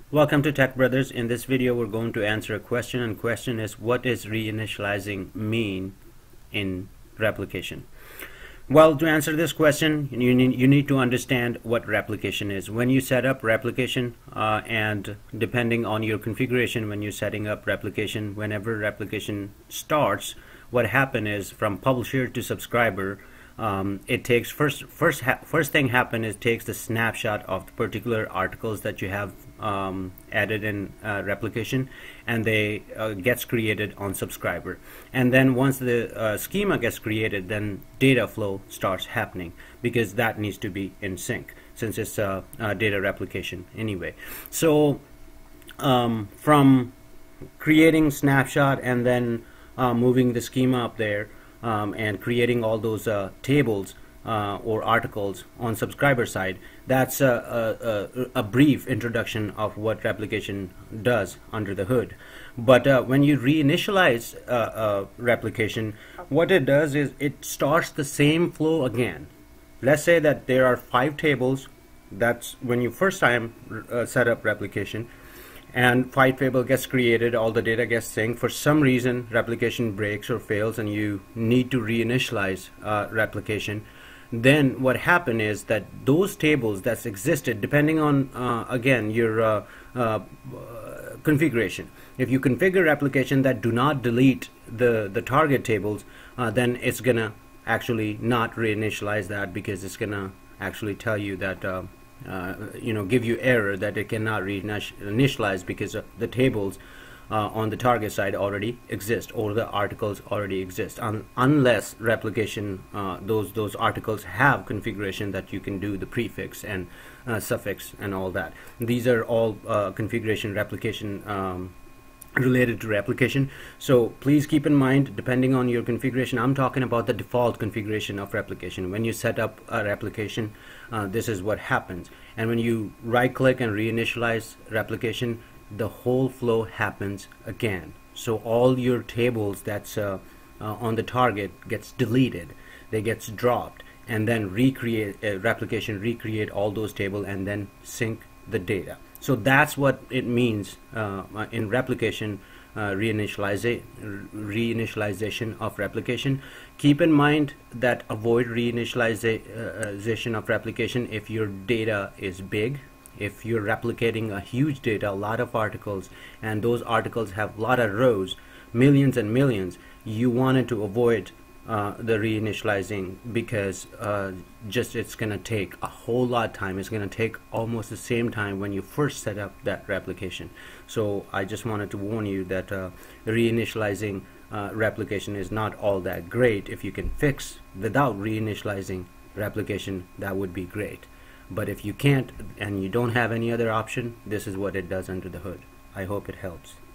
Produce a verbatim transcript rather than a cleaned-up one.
Welcome to Tech Brothers. In this video we're going to answer a question, and question is, what does reinitializing mean in replication? Well, to answer this question, you need, you need to understand what replication is. When you set up replication, uh, and depending on your configuration, when you're setting up replication, whenever replication starts, what happens is from publisher to subscriber, Um, it takes first first first thing happen is takes the snapshot of the particular articles that you have um, added in uh, replication, and they uh, gets created on subscriber. And then once the uh, schema gets created, then data flow starts happening, because that needs to be in sync since it's uh, uh, data replication anyway. So um, from creating snapshot and then uh, moving the schema up there, Um, and creating all those uh, tables uh, or articles on subscriber side, that's a, a, a, a brief introduction of what replication does under the hood. But uh, when you reinitialize uh, uh, replication, what it does is it starts the same flow again. Let's say that there are five tables. That's when you first time uh, set up replication, and five table gets created, all the data gets synced. For some reason replication breaks or fails and you need to reinitialize uh, replication. Then what happened is that those tables that's existed, depending on uh, again your uh, uh, configuration, if you configure replication that do not delete the the target tables, uh, then it's gonna actually not reinitialize that, because it's gonna actually tell you that uh, Uh, you know, give you error that it cannot reinitialize, because uh, the tables uh, on the target side already exist, or the articles already exist, Un unless replication uh, those those articles have configuration that you can do the prefix and uh, suffix and all that. These are all uh, configuration replication um, related to replication. So please keep in mind, depending on your configuration, I'm talking about the default configuration of replication. When you set up a replication, uh, this is what happens. And when you right click and reinitialize replication, the whole flow happens again. So all your tables that's uh, uh, on the target gets deleted, they gets dropped, and then recreate uh, replication recreate all those tables and then sync the data. So that's what it means uh, in replication, uh, reinitializa reinitialization of replication. Keep in mind that avoid reinitialization of replication if your data is big. If you're replicating a huge data, a lot of articles, and those articles have a lot of rows, millions and millions, you wanted to avoid Uh, the reinitializing, because uh, just it's gonna take a whole lot of time. It's gonna take almost the same time when you first set up that replication. So I just wanted to warn you that uh, reinitializing uh, replication is not all that great. If you can fix without reinitializing replication, that would be great. But if you can't and you don't have any other option, this is what it does under the hood. I hope it helps.